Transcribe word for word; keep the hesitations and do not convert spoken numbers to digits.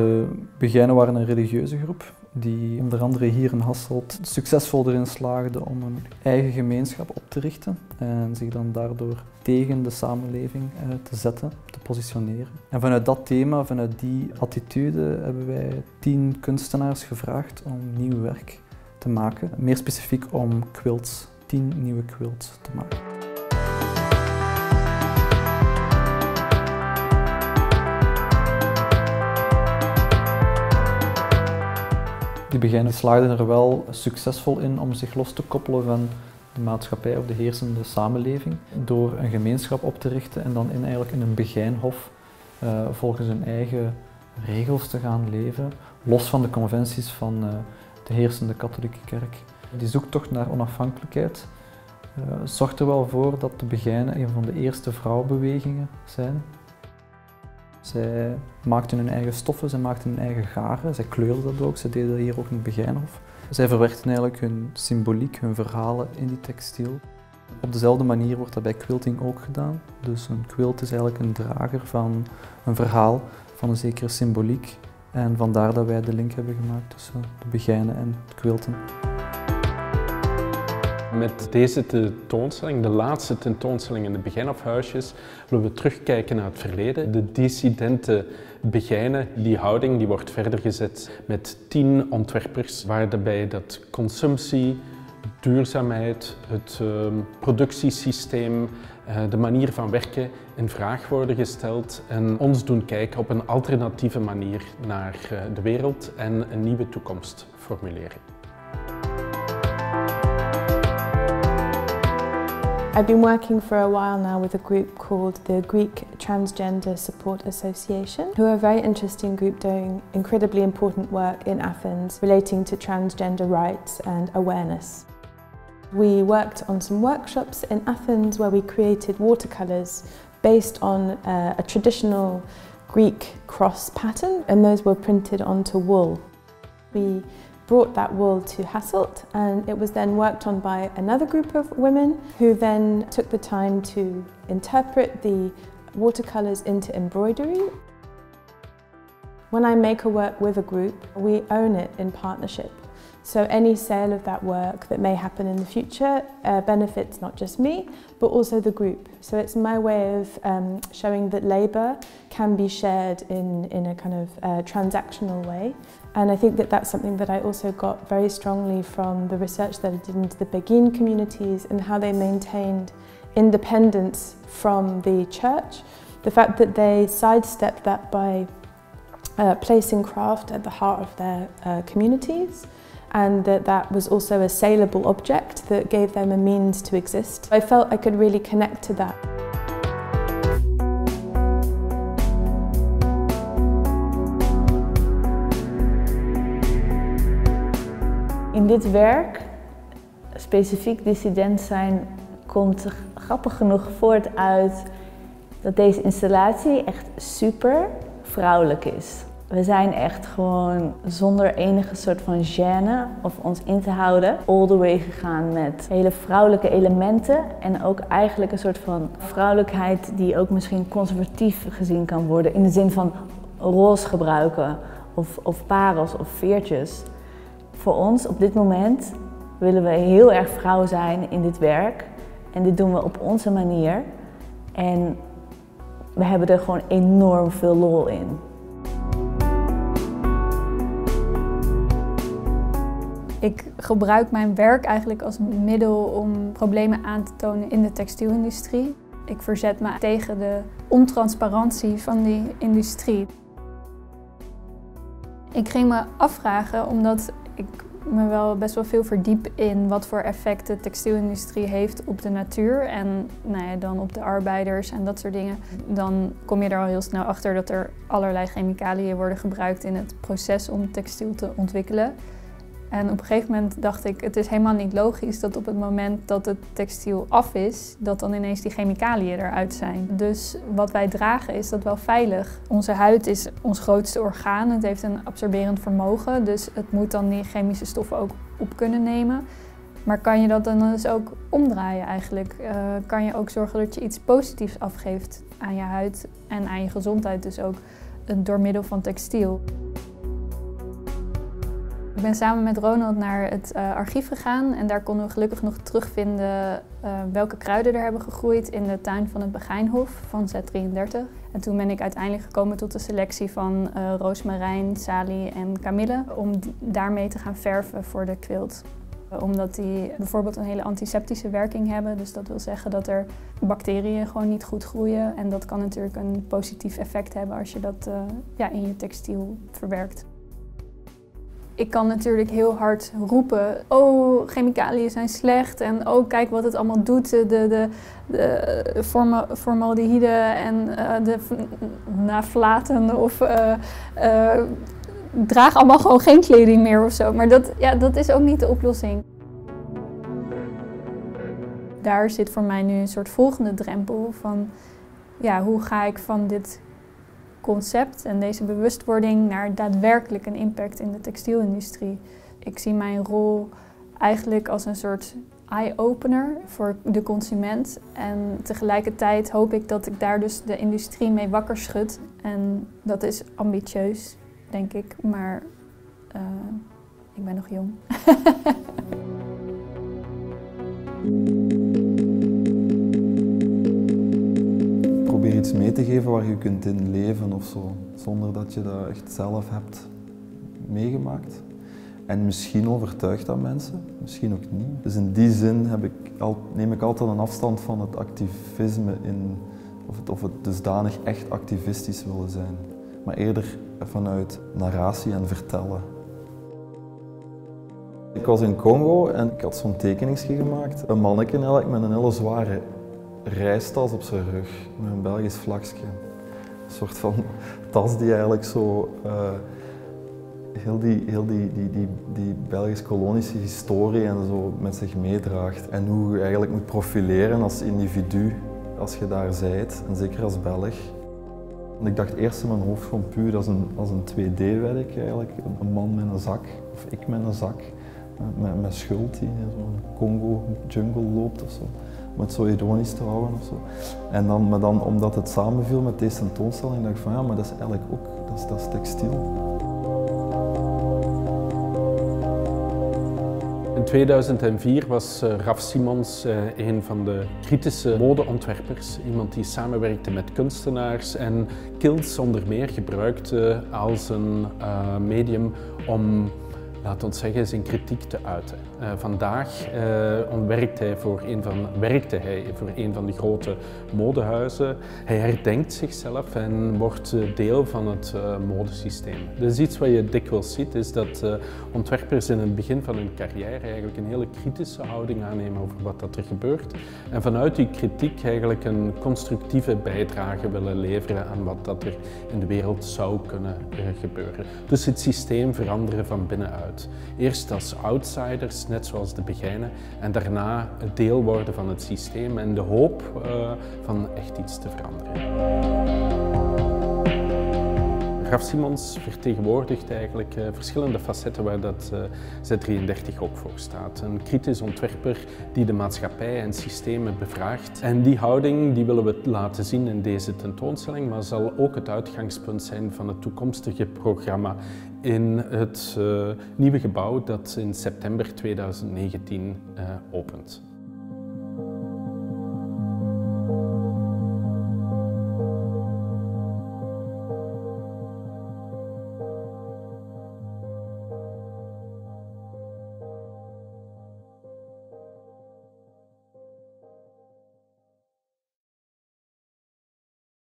De Begijnen waren een religieuze groep die onder andere hier in Hasselt succesvol erin slaagde om een eigen gemeenschap op te richten en zich dan daardoor tegen de samenleving te zetten, te positioneren. En vanuit dat thema, vanuit die attitude, hebben wij tien kunstenaars gevraagd om nieuw werk te maken. Meer specifiek om quilts, tien nieuwe quilts te maken. Die Begijnen slaagden er wel succesvol in om zich los te koppelen van de maatschappij of de heersende samenleving door een gemeenschap op te richten en dan in, eigenlijk in een begijnhof uh, volgens hun eigen regels te gaan leven, los van de conventies van uh, de heersende katholieke kerk. Die zoektocht naar onafhankelijkheid uh, zorgt er wel voor dat de Begijnen een van de eerste vrouwenbewegingen zijn. Zij maakten hun eigen stoffen, zij maakten hun eigen garen, zij kleurden dat ook, zij deden dat hier ook in het Begijnhof. Zij verwerkten eigenlijk hun symboliek, hun verhalen in die textiel. Op dezelfde manier wordt dat bij quilting ook gedaan. Dus een quilt is eigenlijk een drager van een verhaal, van een zekere symboliek. En vandaar dat wij de link hebben gemaakt tussen de Begijnen en het quilten. Met deze tentoonstelling, de laatste tentoonstelling in de Begijnhofhuisjes, willen we terugkijken naar het verleden. De dissidente Begijnen, die houding, die wordt verder gezet met tien ontwerpers, waarbij dat consumptie, duurzaamheid, het uh, productiesysteem, uh, de manier van werken in vraag worden gesteld en ons doen kijken op een alternatieve manier naar uh, de wereld en een nieuwe toekomst formuleren. I've been working for a while now with a group called the Greek Transgender Support Association, who are a very interesting group doing incredibly important work in Athens relating to transgender rights and awareness. We worked on some workshops in Athens where we created watercolours based on uh, a traditional Greek cross pattern, and those were printed onto wool. We brought that wool to Hasselt, and it was then worked on by another group of women who then took the time to interpret the watercolours into embroidery. When I make a work with a group, we own it in partnership. So any sale of that work that may happen in the future uh, benefits not just me, but also the group. So it's my way of um, showing that labour can be shared in, in a kind of uh, transactional way. And I think that that's something that I also got very strongly from the research that I did into the Beguine communities and how they maintained independence from the church. The fact that they sidestepped that by uh, placing craft at the heart of their uh, communities, and that that was also a saleable object that gave them a means to exist. I felt I could really connect to that. In dit werk, specifiek dissident zijn, komt grappig genoeg voort uit dat deze installatie echt super vrouwelijk is. We zijn echt gewoon zonder enige soort van gêne of ons in te houden all the way gegaan met hele vrouwelijke elementen en ook eigenlijk een soort van vrouwelijkheid die ook misschien conservatief gezien kan worden in de zin van roze gebruiken of, of parels of veertjes. Voor ons op dit moment willen we heel erg vrouw zijn in dit werk en dit doen we op onze manier en we hebben er gewoon enorm veel lol in. Ik gebruik mijn werk eigenlijk als middel om problemen aan te tonen in de textielindustrie. Ik verzet me tegen de ontransparantie van die industrie. Ik ging me afvragen, omdat ik me wel best wel veel verdiep in wat voor effect de textielindustrie heeft op de natuur en nou ja, dan op de arbeiders en dat soort dingen. Dan kom je er al heel snel achter dat er allerlei chemicaliën worden gebruikt in het proces om textiel te ontwikkelen. En op een gegeven moment dacht ik, het is helemaal niet logisch dat op het moment dat het textiel af is, dat dan ineens die chemicaliën eruit zijn. Dus wat wij dragen is dat wel veilig. Onze huid is ons grootste orgaan, het heeft een absorberend vermogen, dus het moet dan die chemische stoffen ook op kunnen nemen. Maar kan je dat dan dus ook omdraaien eigenlijk? Uh, kan je ook zorgen dat je iets positiefs afgeeft aan je huid en aan je gezondheid dus ook door middel van textiel. ben samen met Ronald naar het uh, archief gegaan en daar konden we gelukkig nog terugvinden uh, welke kruiden er hebben gegroeid in de tuin van het Begijnhof van Z drieëndertig. En toen ben ik uiteindelijk gekomen tot de selectie van uh, roosmarijn, salie en kamille om daarmee te gaan verven voor de kwilt. Omdat die bijvoorbeeld een hele antiseptische werking hebben. Dus dat wil zeggen dat er bacteriën gewoon niet goed groeien. En dat kan natuurlijk een positief effect hebben als je dat uh, ja, in je textiel verwerkt. Ik kan natuurlijk heel hard roepen, oh, chemicaliën zijn slecht en oh, kijk wat het allemaal doet, de, de, de formaldehyde en uh, de naflaten of uh, uh, draag allemaal gewoon geen kleding meer of zo. Maar dat, ja, dat is ook niet de oplossing. Daar zit voor mij nu een soort volgende drempel van, ja, hoe ga ik van dit concept en deze bewustwording naar daadwerkelijk een impact in de textielindustrie. Ik zie mijn rol eigenlijk als een soort eye-opener voor de consument. En tegelijkertijd hoop ik dat ik daar dus de industrie mee wakker schud. En dat is ambitieus, denk ik, maar uh, ik ben nog jong. Probeer iets mee te geven waar je kunt in leven of zo, zonder dat je dat echt zelf hebt meegemaakt. En misschien overtuigt dat mensen, misschien ook niet. Dus in die zin heb ik al, neem ik altijd een afstand van het activisme in, of het, of het dusdanig echt activistisch willen zijn. Maar eerder vanuit narratie en vertellen. Ik was in Congo en ik had zo'n tekeningsje gemaakt. Een manneke eigenlijk met een hele zware reistas op zijn rug, met een Belgisch vlagje. Een soort van tas die eigenlijk zo uh, heel, die, heel die, die, die, die Belgisch-kolonische historie en zo met zich meedraagt. En hoe je eigenlijk moet profileren als individu als je daar zijt, en zeker als Belg. En ik dacht eerst in mijn hoofd van puur als een, als een twee D-werk eigenlijk. Een man met een zak, of ik met een zak, met, met schuld die in zo'n Congo-jungle loopt of zo. Om het zo ironisch te houden of zo. En dan, maar dan, omdat het samenviel met deze tentoonstelling, dacht ik van ja, maar dat is eigenlijk ook, dat is, dat is textiel. In tweeduizend vier was Raf Simons een van de kritische modeontwerpers. Iemand die samenwerkte met kunstenaars en kilts onder meer gebruikte als een uh, medium om, laten we zeggen, zijn kritiek te uiten. Uh, vandaag uh, werkt hij voor een van, werkte hij voor een van de grote modehuizen. Hij herdenkt zichzelf en wordt deel van het uh, modesysteem. Dus iets wat je dikwijls ziet is dat uh, ontwerpers in het begin van hun carrière eigenlijk een hele kritische houding aannemen over wat dat er gebeurt. En vanuit die kritiek eigenlijk een constructieve bijdrage willen leveren aan wat dat er in de wereld zou kunnen uh, gebeuren. Dus het systeem veranderen van binnenuit. Eerst als outsiders, net zoals de Begijnen, en daarna het deel worden van het systeem en de hoop uh, van echt iets te veranderen. Raf Simons vertegenwoordigt eigenlijk uh, verschillende facetten waar dat uh, Z drieëndertig ook voor staat. Een kritisch ontwerper die de maatschappij en systemen bevraagt. En die houding die willen we laten zien in deze tentoonstelling, maar zal ook het uitgangspunt zijn van het toekomstige programma in het uh, nieuwe gebouw dat in september tweeduizend negentien uh, opent.